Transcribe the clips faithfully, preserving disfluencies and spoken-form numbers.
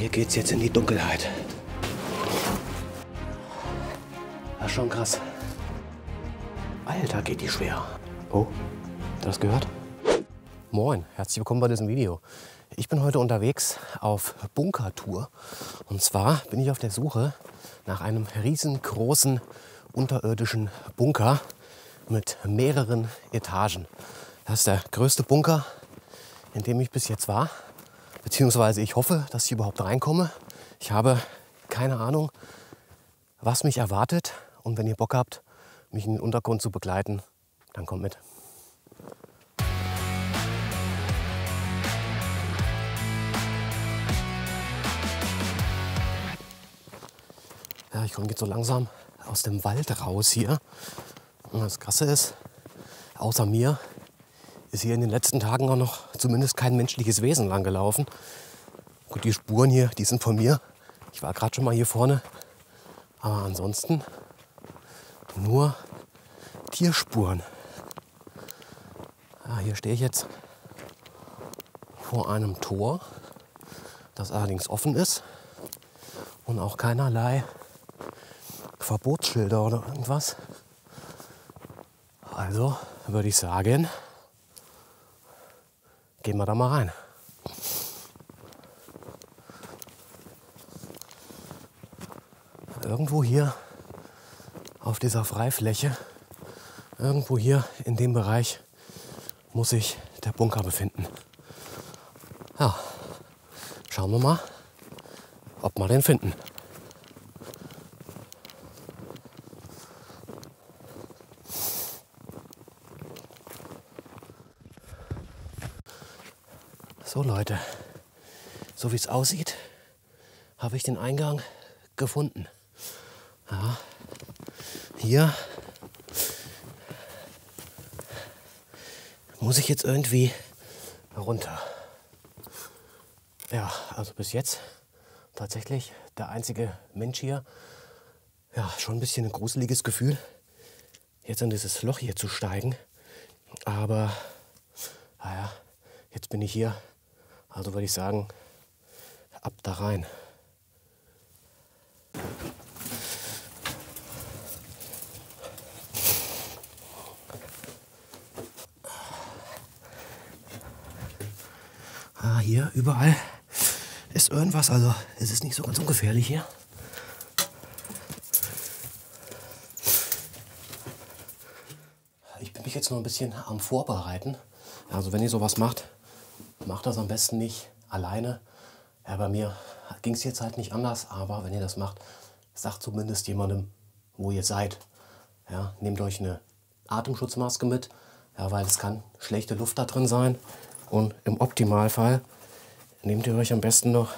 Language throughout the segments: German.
Hier geht's jetzt in die Dunkelheit. Das ist schon krass. Alter, geht die schwer. Oh, das gehört? Moin, herzlich willkommen bei diesem Video. Ich bin heute unterwegs auf Bunkertour. Und zwar bin ich auf der Suche nach einem riesengroßen unterirdischen Bunker mit mehreren Etagen. Das ist der größte Bunker, in dem ich bis jetzt war. Beziehungsweise ich hoffe, dass ich überhaupt reinkomme. Ich habe keine Ahnung, was mich erwartet. Und wenn ihr Bock habt, mich in den Untergrund zu begleiten, dann kommt mit. Ja, ich komme jetzt so langsam aus dem Wald raus hier. Und das Krasse ist, außer mir ist hier in den letzten Tagen auch noch zumindest kein menschliches Wesen lang gelaufen. Gut, die Spuren hier, die sind von mir. Ich war gerade schon mal hier vorne. Aber ansonsten nur Tierspuren. Ja, hier stehe ich jetzt vor einem Tor, das allerdings offen ist und auch keinerlei Verbotsschilder oder irgendwas. Also würde ich sagen, gehen wir da mal rein. Irgendwo hier auf dieser Freifläche, irgendwo hier in dem Bereich muss sich der Bunker befinden. Ja, schauen wir mal, ob wir den finden. So Leute, so wie es aussieht, habe ich den Eingang gefunden. Ja, hier muss ich jetzt irgendwie runter. Ja, also bis jetzt tatsächlich der einzige Mensch hier. Ja, schon ein bisschen ein gruseliges Gefühl, jetzt in dieses Loch hier zu steigen. Aber naja, jetzt bin ich hier. Also würde ich sagen, ab da rein. Ah, hier überall ist irgendwas, also es ist nicht so ganz ungefährlich hier. Ich bin mich jetzt noch ein bisschen am Vorbereiten. Also wenn ihr sowas macht, macht das am besten nicht alleine. Ja, bei mir ging es jetzt halt nicht anders, aber wenn ihr das macht, sagt zumindest jemandem, wo ihr seid. Ja, nehmt euch eine Atemschutzmaske mit, ja, weil es kann schlechte Luft da drin sein. Und im Optimalfall nehmt ihr euch am besten noch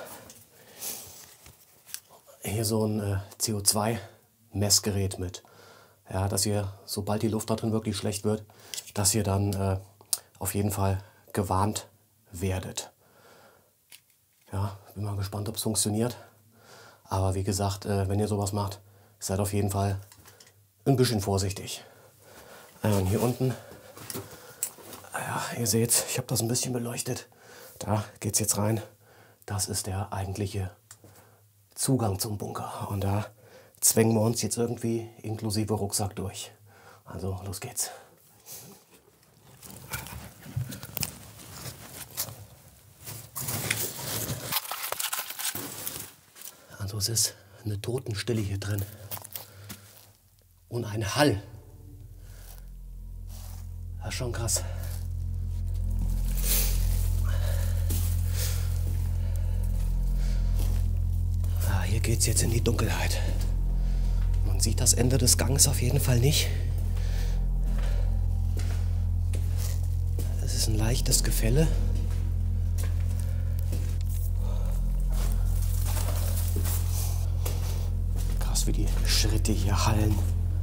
hier so ein äh, C O zwei Messgerät mit. Ja, dass ihr, sobald die Luft da drin wirklich schlecht wird, dass ihr dann äh, auf jeden Fall gewarnt werdet. Ja, bin mal gespannt, ob es funktioniert. Aber wie gesagt, äh, wenn ihr sowas macht, seid auf jeden Fall ein bisschen vorsichtig. Äh, und hier unten, ja, ihr seht, ich habe das ein bisschen beleuchtet. Da geht es jetzt rein. Das ist der eigentliche Zugang zum Bunker. Und da zwängen wir uns jetzt irgendwie inklusive Rucksack durch. Also los geht's. Also es ist eine Totenstille hier drin. Und ein Hall. Das ist schon krass. Ah, hier geht es jetzt in die Dunkelheit. Man sieht das Ende des Ganges auf jeden Fall nicht. Es ist ein leichtes Gefälle. Krass, wie die Schritte hier hallen.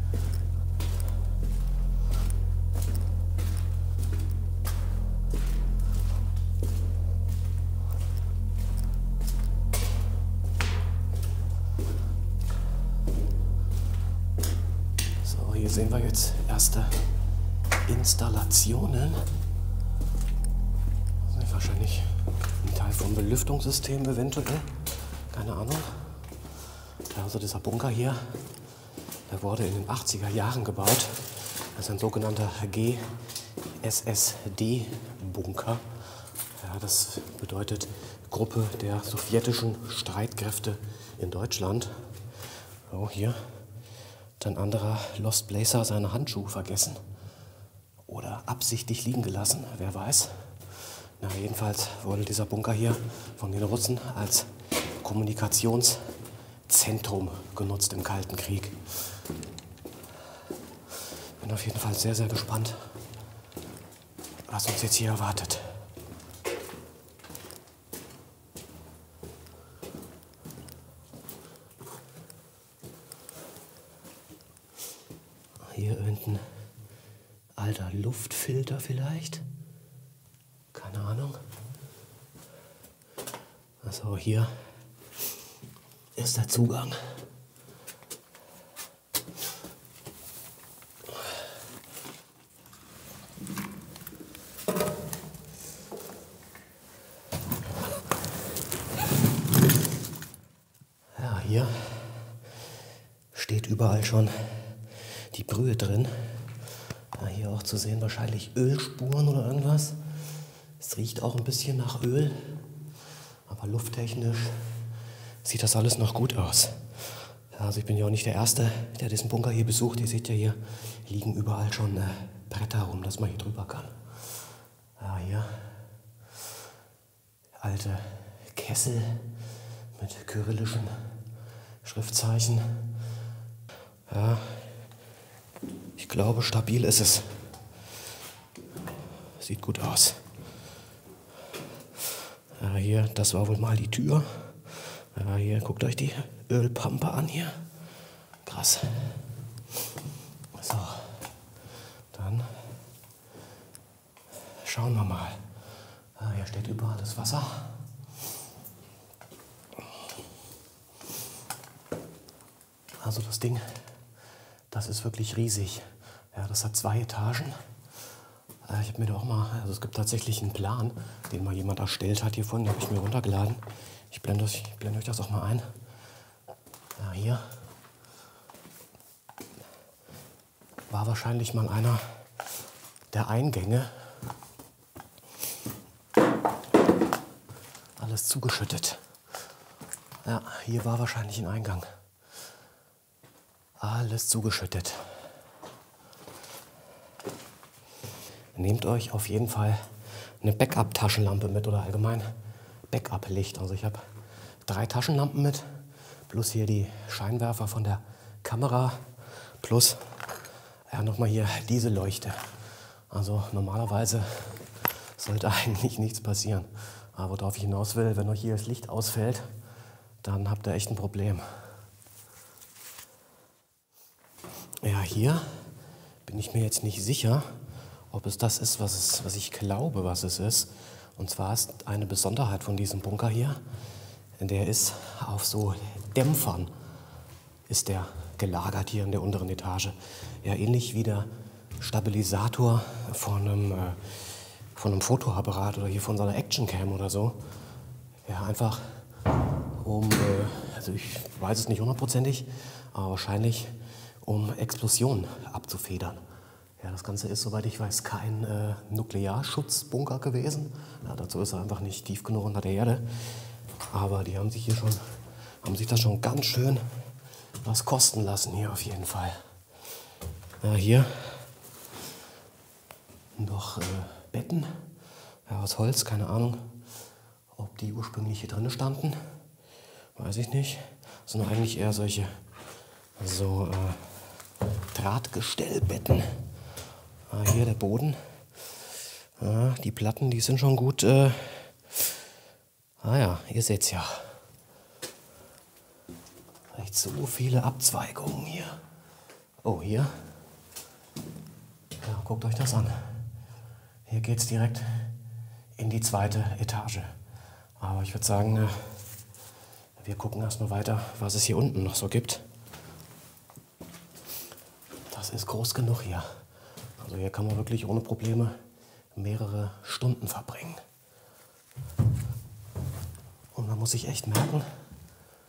Hier sehen wir jetzt erste Installationen. Das ist wahrscheinlich ein Teil vom Belüftungssystem eventuell. keine Ahnung. Also dieser Bunker hier, der wurde in den achtziger Jahren gebaut. Das ist ein sogenannter G S S D-Bunker. Ja, das bedeutet Gruppe der sowjetischen Streitkräfte in Deutschland. So, hier hat ein anderer Lost Placer seine Handschuhe vergessen. Oder absichtlich liegen gelassen, wer weiß. Na, jedenfalls wurde dieser Bunker hier von den Russen als Kommunikationszentrum genutzt im Kalten Krieg. Bin auf jeden Fall sehr, sehr gespannt, was uns jetzt hier erwartet. Hier irgendein alter Luftfilter vielleicht? Keine Ahnung. Also hier ist der Zugang. Ja, hier steht überall schon die Brühe drin. Ja, hier auch zu sehen wahrscheinlich Ölspuren oder irgendwas. Es riecht auch ein bisschen nach Öl, aber lufttechnisch sieht das alles noch gut aus. Ja, also ich bin ja auch nicht der Erste, der diesen Bunker hier besucht. Ihr seht ja, hier liegen überall schon äh, Bretter rum, dass man hier drüber kann. Ja, hier alte Kessel mit kyrillischen Schriftzeichen. Ja, ich glaube, stabil ist es. Sieht gut aus. Ja, hier, das war wohl mal die Tür. Ja, hier, guckt euch die Ölpampe an hier. Krass. So, dann schauen wir mal. Ja, hier steht überall das Wasser. Also das Ding, das ist wirklich riesig. Ja, das hat zwei Etagen. Ich habe mir da auch mal, also es gibt tatsächlich einen Plan, den mal jemand erstellt hat hiervon, den habe ich mir runtergeladen. Ich blende, euch, ich blende euch das auch mal ein. Ja, hier war wahrscheinlich mal einer der Eingänge. Alles zugeschüttet. Ja, hier war wahrscheinlich ein Eingang. Alles zugeschüttet. Nehmt euch auf jeden Fall eine Backup-Taschenlampe mit oder allgemein Backup-Licht. Also ich habe drei Taschenlampen mit, plus hier die Scheinwerfer von der Kamera, plus ja, nochmal hier diese Leuchte. Also normalerweise sollte eigentlich nichts passieren. Aber worauf ich hinaus will, wenn euch hier das Licht ausfällt, dann habt ihr echt ein Problem. Ja, hier bin ich mir jetzt nicht sicher, ob es das ist, was, es, was ich glaube, was es ist. Und zwar ist eine Besonderheit von diesem Bunker hier, der ist auf so Dämpfern, ist der gelagert hier in der unteren Etage. Ja, ähnlich wie der Stabilisator von einem, äh, von einem Fotoapparat oder hier von so einer Actioncam oder so. Ja, einfach um, äh, also ich weiß es nicht hundertprozentig, aber wahrscheinlich um Explosionen abzufedern. Ja, das Ganze ist, soweit ich weiß, kein äh, Nuklearschutzbunker gewesen. Ja, dazu ist er einfach nicht tief genug unter der Erde. Aber die haben sich hier schon, haben sich das schon ganz schön was kosten lassen hier auf jeden Fall. Ja, hier noch äh, Betten, ja, aus Holz, keine Ahnung, ob die ursprünglich hier drin standen, weiß ich nicht. Das sind eigentlich eher solche so äh, Drahtgestellbetten. Ah, hier der Boden. Ah, die Platten, die sind schon gut. Äh ah ja, ihr seht's ja. Echt so viele Abzweigungen hier. Oh, hier. Ja, guckt euch das an. Hier geht's direkt in die zweite Etage. Aber ich würde sagen, äh, wir gucken erstmal weiter, was es hier unten noch so gibt. Das ist groß genug hier. Also hier kann man wirklich ohne Probleme mehrere Stunden verbringen. Und man muss sich echt merken,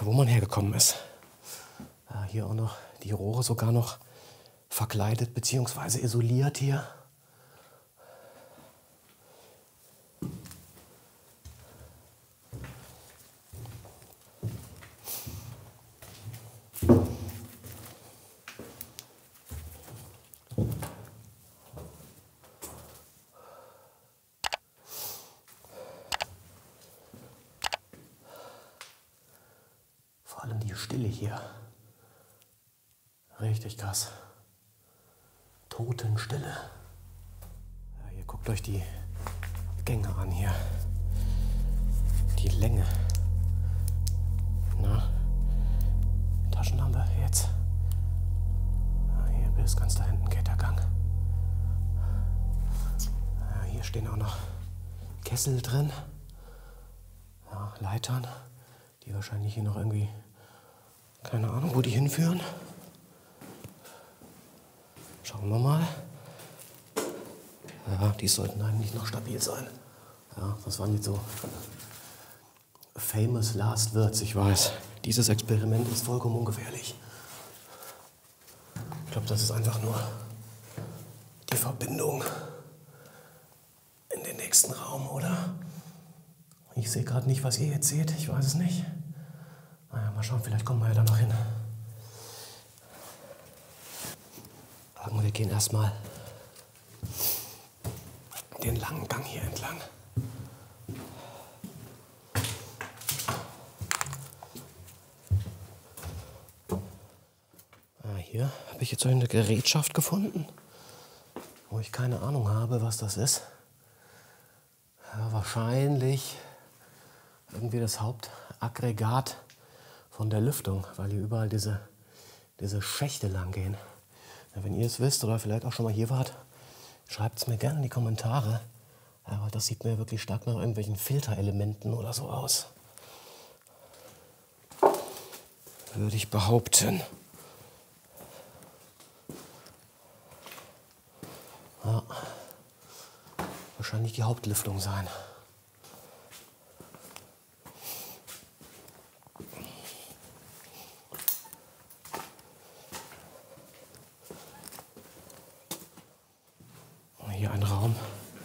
wo man hergekommen ist. Ja, hier auch noch die Rohre sogar noch verkleidet bzw. isoliert hier. Vor allem die Stille hier. Richtig krass. Totenstille. Ja, ihr guckt euch die Gänge an hier. Die Länge. Na, Taschenlampe jetzt. Ja, hier bis ganz da hinten geht der Gang. Ja, hier stehen auch noch Kessel drin. Ja, Leitern, die wahrscheinlich hier noch irgendwie, keine Ahnung, wo die hinführen. Schauen wir mal. Ja, die sollten eigentlich noch stabil sein. Ja, das waren jetzt so famous last words, ich weiß. Dieses Experiment ist vollkommen ungefährlich. Ich glaube, das ist einfach nur die Verbindung in den nächsten Raum, oder? Ich sehe gerade nicht, was ihr jetzt seht. Ich weiß es nicht. Naja, mal schauen, vielleicht kommen wir ja da noch hin. Wir gehen erstmal den langen Gang hier entlang. Ah, hier habe ich jetzt eine Gerätschaft gefunden, wo ich keine Ahnung habe, was das ist. Ja, wahrscheinlich irgendwie das Hauptaggregat von der Lüftung, weil hier überall diese, diese Schächte lang gehen. Ja, wenn ihr es wisst oder vielleicht auch schon mal hier wart, schreibt es mir gerne in die Kommentare. Ja, weil das sieht mir wirklich stark nach irgendwelchen Filterelementen oder so aus. Würde ich behaupten. Ja, wahrscheinlich die Hauptlüftung sein. Hier ein Raum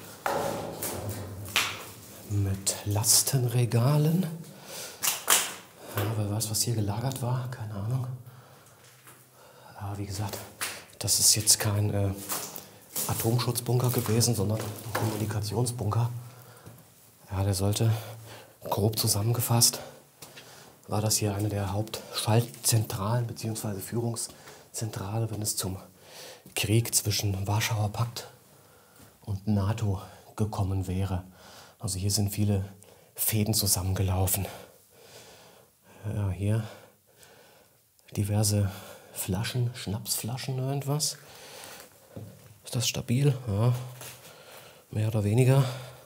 mit Lastenregalen. Ja, wer weiß, was hier gelagert war, keine Ahnung. Aber wie gesagt, das ist jetzt kein äh, Atomschutzbunker gewesen, sondern ein Kommunikationsbunker. Ja, der sollte, grob zusammengefasst, war das hier eine der Hauptschaltzentralen bzw. Führungszentrale, wenn es zum Krieg zwischen Warschauer Pakt und NATO gekommen wäre. Also hier sind viele Fäden zusammengelaufen. Ja, hier diverse Flaschen, Schnapsflaschen, irgendwas. Ist das stabil? Ja, mehr oder weniger.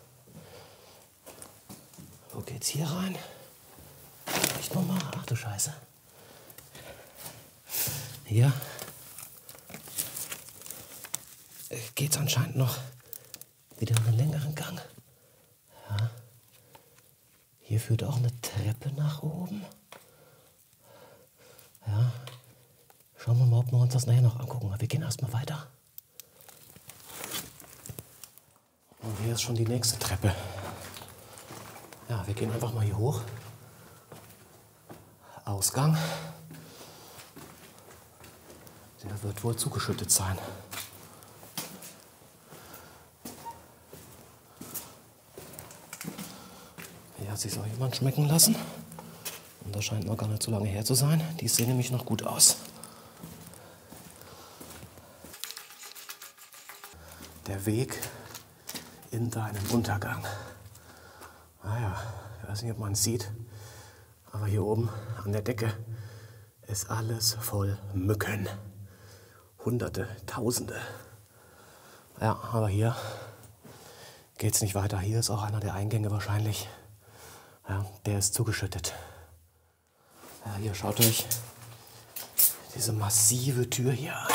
Wo geht's hier rein? Echt nochmal? Ach du Scheiße. Hier geht's anscheinend noch wieder einen längeren Gang. Ja. Hier führt auch eine Treppe nach oben. Ja. Schauen wir mal, ob wir uns das nachher noch angucken. Wir gehen erstmal weiter. Und hier ist schon die nächste Treppe. Ja, wir gehen einfach mal hier hoch. Ausgang. Der wird wohl zugeschüttet sein. Hier hat sich auch jemand schmecken lassen. Und das scheint noch gar nicht so lange her zu sein. Die sehen nämlich noch gut aus. Der Weg in deinen Untergang. Naja, ich weiß nicht, ob man es sieht, aber hier oben an der Decke ist alles voll Mücken. Hunderte, Tausende. Ja, aber hier geht es nicht weiter. Hier ist auch einer der Eingänge wahrscheinlich. Ja, der ist zugeschüttet. Ja, hier schaut euch diese massive Tür hier an.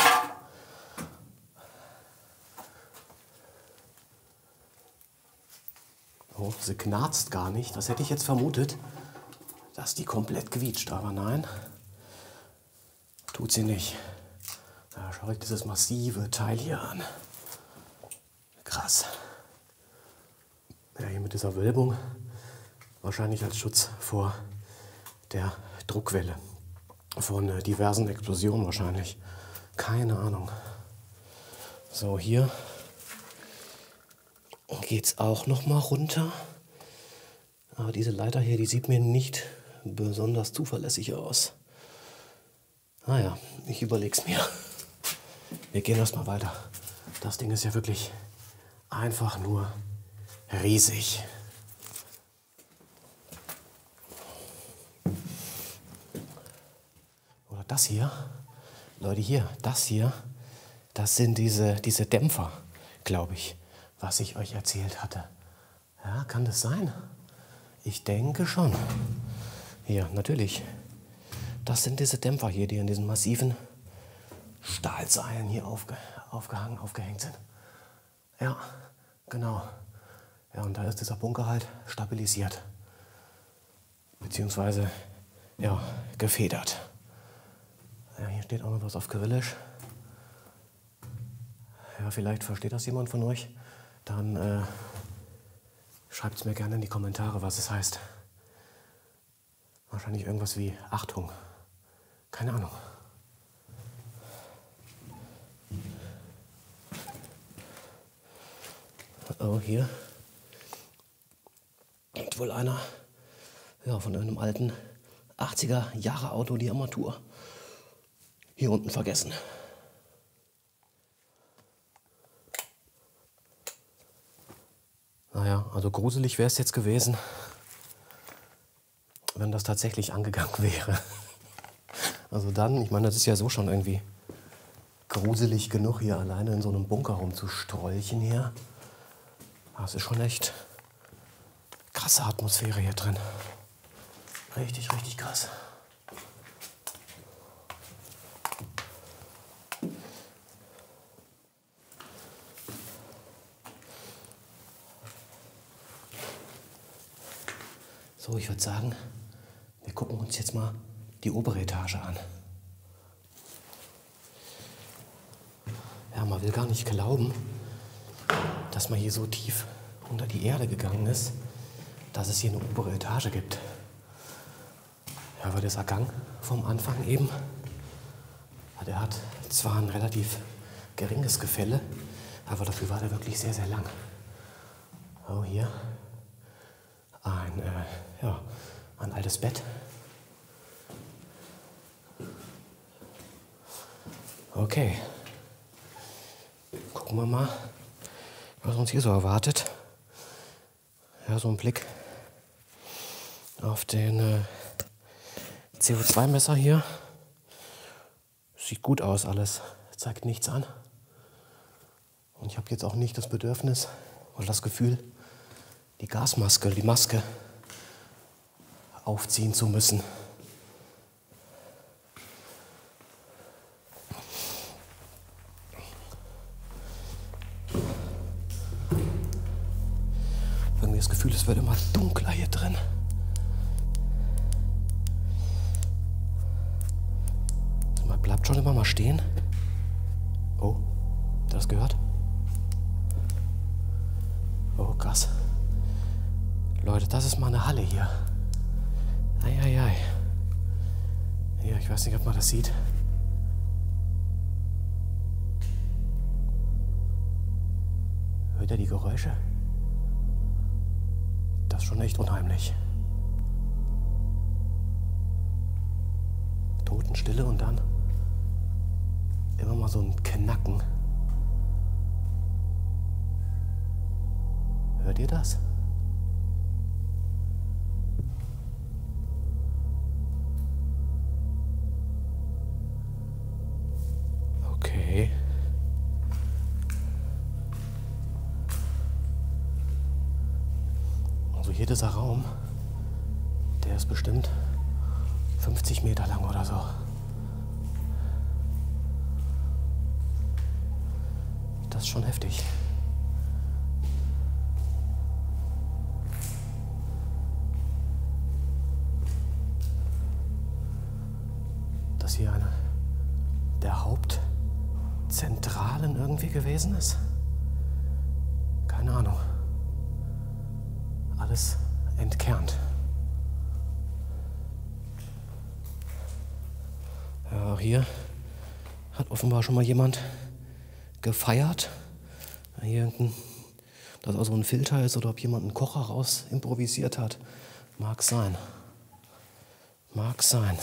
Oh, sie knarzt gar nicht. Das hätte ich jetzt vermutet, dass die komplett quietscht, aber nein, tut sie nicht. Ja, schaut euch dieses massive Teil hier an. Krass. Ja, hier mit dieser Wölbung, wahrscheinlich als Schutz vor der Druckwelle von äh, diversen Explosionen wahrscheinlich. Keine Ahnung. So, hier geht es auch noch mal runter. Aber diese Leiter hier, die sieht mir nicht besonders zuverlässig aus. Naja, ich überleg's mir. Wir gehen erstmal weiter. Das Ding ist ja wirklich einfach nur riesig. Oder das hier, Leute, hier, das hier, das sind diese, diese Dämpfer, glaube ich, was ich euch erzählt hatte. Ja, kann das sein? Ich denke schon. Hier, natürlich. Das sind diese Dämpfer hier, die in diesen massiven Stahlseilen hier aufge, aufgehangen, aufgehängt sind. Ja, genau. Ja, und da ist dieser Bunker halt stabilisiert. Beziehungsweise, ja, gefedert. Ja, hier steht auch noch was auf Kyrillisch. Ja, vielleicht versteht das jemand von euch. Dann äh, schreibt es mir gerne in die Kommentare, was es heißt. Wahrscheinlich irgendwas wie Achtung. Keine Ahnung. Oh, hier hat wohl einer ja, von einem alten achtziger Jahre Auto die Armatur hier unten vergessen. Naja, also gruselig wäre es jetzt gewesen, wenn das tatsächlich angegangen wäre. Also dann, ich meine, das ist ja so schon irgendwie gruselig genug, hier alleine in so einem Bunker rumzustrolchen hier. Das ist schon echt krasse Atmosphäre hier drin. Richtig, richtig krass. So, ich würde sagen, wir gucken uns jetzt mal die obere Etage an. Ja, man will gar nicht glauben, dass man hier so tief unter die Erde gegangen ist, dass es hier eine obere Etage gibt. Ja, aber dieser Gang vom Anfang eben, der hat zwar ein relativ geringes Gefälle, aber dafür war der wirklich sehr, sehr lang. Oh, hier ein, äh, ja, ein altes Bett. Okay, gucken wir mal, was uns hier so erwartet. Ja, so ein Blick auf den äh, C O zwei Messer hier. Sieht gut aus alles, zeigt nichts an. Und ich habe jetzt auch nicht das Bedürfnis oder das Gefühl, die Gasmaske, die Maske aufziehen zu müssen. Irgendwie das Gefühl, es wird immer dunkler hier drin. Man bleibt schon immer mal stehen. Oh, habt ihr das gehört? Oh, krass. Leute, das ist mal eine Halle hier. Eieiei. Ja, ich weiß nicht, ob man das sieht. Hört ihr die Geräusche? Das ist schon echt unheimlich. Totenstille und dann immer mal so ein Knacken. Hört ihr das? Okay. Also hier dieser Raum, der ist bestimmt fünfzig Meter lang oder so. Das ist schon heftig. das hier eine der Hauptzentralen irgendwie gewesen ist. Keine Ahnung. Alles entkernt. Ja, auch hier hat offenbar schon mal jemand gefeiert. Hier irgendein, dass also ein Filter ist oder ob jemand einen Kocher raus improvisiert hat. Mag sein. Mag sein.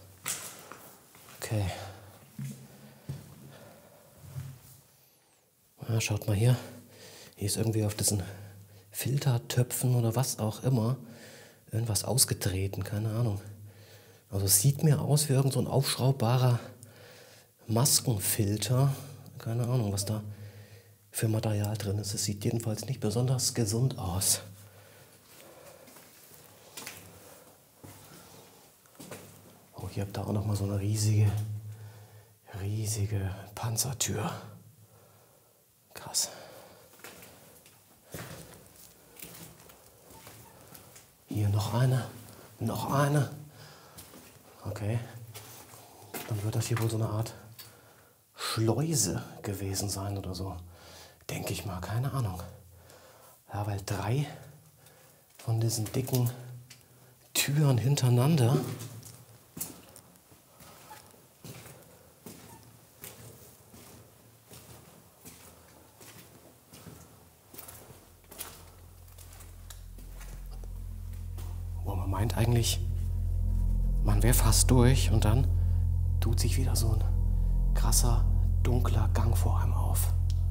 Okay. Ja, schaut mal hier. Hier ist irgendwie auf diesen Filtertöpfen oder was auch immer irgendwas ausgetreten. Keine Ahnung. Also es sieht mir aus wie irgend so ein aufschraubbarer Maskenfilter. Keine Ahnung, was da für Material drin ist. Es sieht jedenfalls nicht besonders gesund aus. Oh, hier habt ihr auch noch mal so eine riesige, riesige Panzertür. Krass. Hier noch eine, noch eine. Okay. Dann wird das hier wohl so eine Art Schleuse gewesen sein oder so. Denke ich mal, keine Ahnung. Ja, weil drei von diesen dicken Türen hintereinander. Wo man meint eigentlich, man wäre fast durch und dann tut sich wieder so ein krasser, dunkler Gang vor einem auf.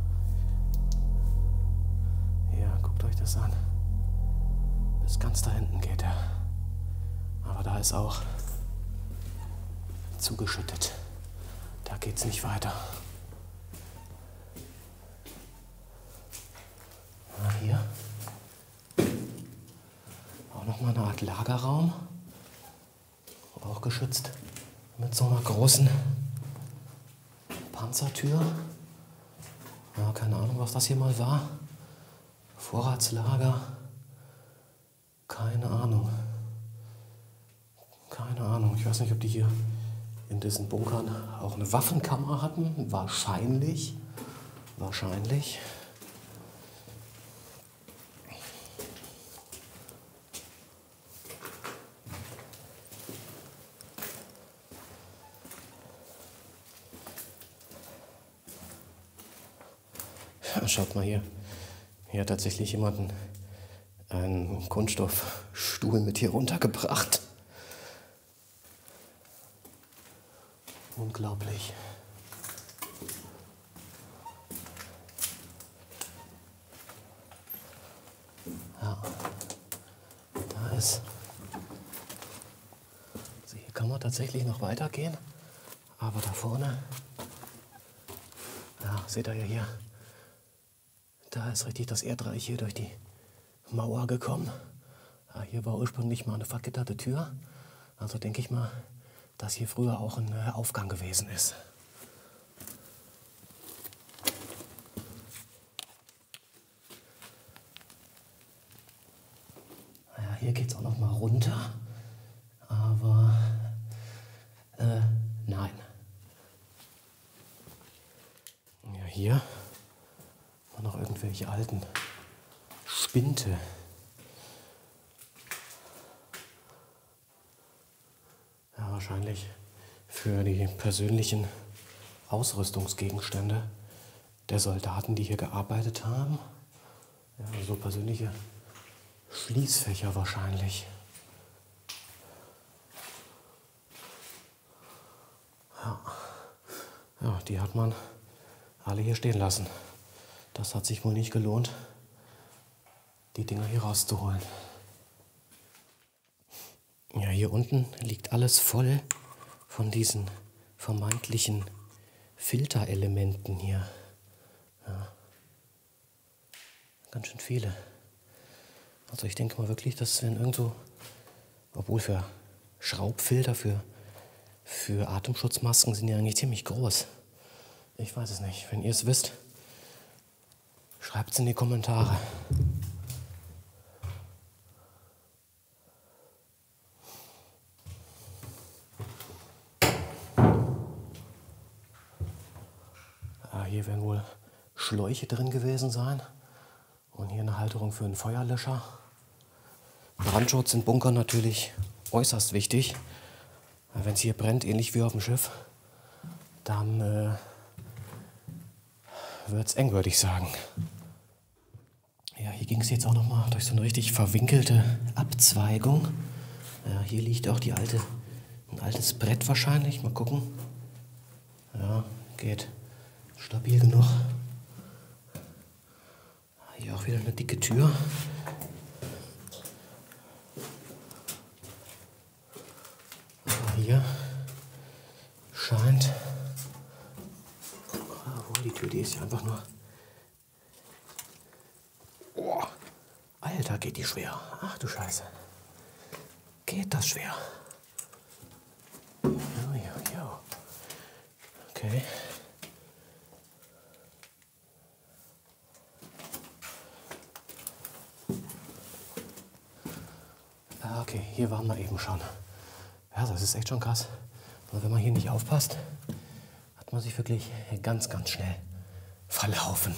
Ja, guckt euch das an. Bis ganz da hinten geht er. Aber da ist auch zugeschüttet. Da geht's nicht weiter. Na, hier. Auch nochmal eine Art Lagerraum. Auch geschützt mit so einer großen Panzertür. Ja, keine Ahnung, was das hier mal war. Vorratslager. Keine Ahnung. Keine Ahnung. Ich weiß nicht, ob die hier in diesen Bunkern auch eine Waffenkammer hatten. Wahrscheinlich. Wahrscheinlich. Schaut mal hier. Hier hat tatsächlich jemand einen Kunststoffstuhl mit hier runtergebracht. Unglaublich. Ja, da ist. Also hier kann man tatsächlich noch weitergehen, aber da vorne, ja, seht ihr ja hier. Da ist richtig das Erdreich hier durch die Mauer gekommen. Ja, hier war ursprünglich mal eine vergitterte Tür. Also denke ich mal, dass hier früher auch ein Aufgang gewesen ist. Ja, hier geht es auch noch mal runter. Aber äh, nein. Ja, hier noch irgendwelche alten Spinte. Ja, wahrscheinlich für die persönlichen Ausrüstungsgegenstände der Soldaten, die hier gearbeitet haben. Ja, so persönliche Schließfächer wahrscheinlich. Ja. Ja, die hat man alle hier stehen lassen. Das hat sich wohl nicht gelohnt, die Dinger hier rauszuholen. Ja, hier unten liegt alles voll von diesen vermeintlichen Filterelementen hier. Ja. Ganz schön viele. Also ich denke mal wirklich, dass wenn irgendwo, obwohl für Schraubfilter, für, für Atemschutzmasken sind ja eigentlich ziemlich groß. Ich weiß es nicht. Wenn ihr es wisst, schreibt es in die Kommentare. hier werden wohl Schläuche drin gewesen sein. Und hier eine Halterung für einen Feuerlöscher. Brandschutz im Bunker natürlich äußerst wichtig. Wenn es hier brennt, ähnlich wie auf dem Schiff, dann äh, wird es eng, würde ich sagen. Ja, hier ging es jetzt auch noch mal durch so eine richtig verwinkelte Abzweigung. Ja, hier liegt auch die alte, ein altes Brett wahrscheinlich. Mal gucken. Ja, geht stabil genug. Hier auch wieder eine dicke Tür. Hier scheint, obwohl die Tür, die ist ja einfach nur, oh, Alter, geht die schwer. Ach du Scheiße, geht das schwer. Jo, jo, jo. Okay. Okay, hier waren wir eben schon. Ja, das ist echt schon krass. Und wenn man hier nicht aufpasst, hat man sich wirklich ganz, ganz schnell verlaufen.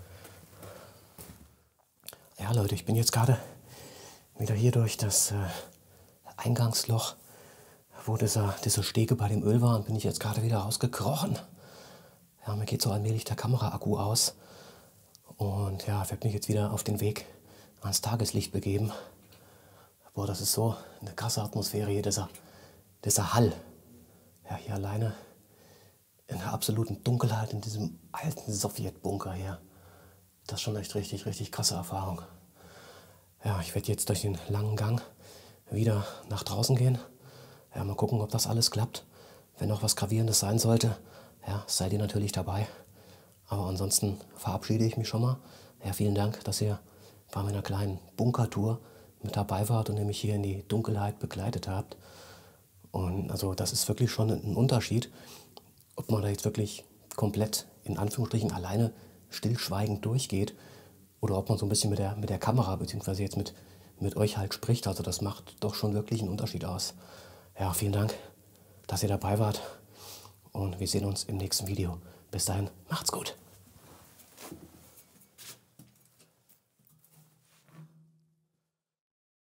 Ja, Leute, ich bin jetzt gerade wieder hier durch das äh, Eingangsloch, wo dieser, diese Stege bei dem Öl war, und bin ich jetzt gerade wieder rausgekrochen. Ja, mir geht so allmählich der Kameraakku aus. Und ja, ich werde mich jetzt wieder auf den Weg ans Tageslicht begeben. Boah, das ist so eine krasse Atmosphäre hier, dieser, dieser Hall. Ja, hier alleine in der absoluten Dunkelheit, in diesem alten Sowjetbunker hier. Das ist schon echt richtig, richtig krasse Erfahrung. Ja, ich werde jetzt durch den langen Gang wieder nach draußen gehen. Ja, mal gucken, ob das alles klappt. Wenn noch was Gravierendes sein sollte, ja, seid ihr natürlich dabei. Aber ansonsten verabschiede ich mich schon mal. Ja, vielen Dank, dass ihr bei meiner kleinen Bunkertour mit dabei wart und ihr mich hier in die Dunkelheit begleitet habt. Und also das ist wirklich schon ein Unterschied, ob man da jetzt wirklich komplett in Anführungsstrichen alleine stillschweigend durchgeht oder ob man so ein bisschen mit der, mit der Kamera beziehungsweise jetzt mit, mit euch halt spricht. Also das macht doch schon wirklich einen Unterschied aus. Ja, vielen Dank, dass ihr dabei wart und wir sehen uns im nächsten Video. Bis dahin, macht's gut.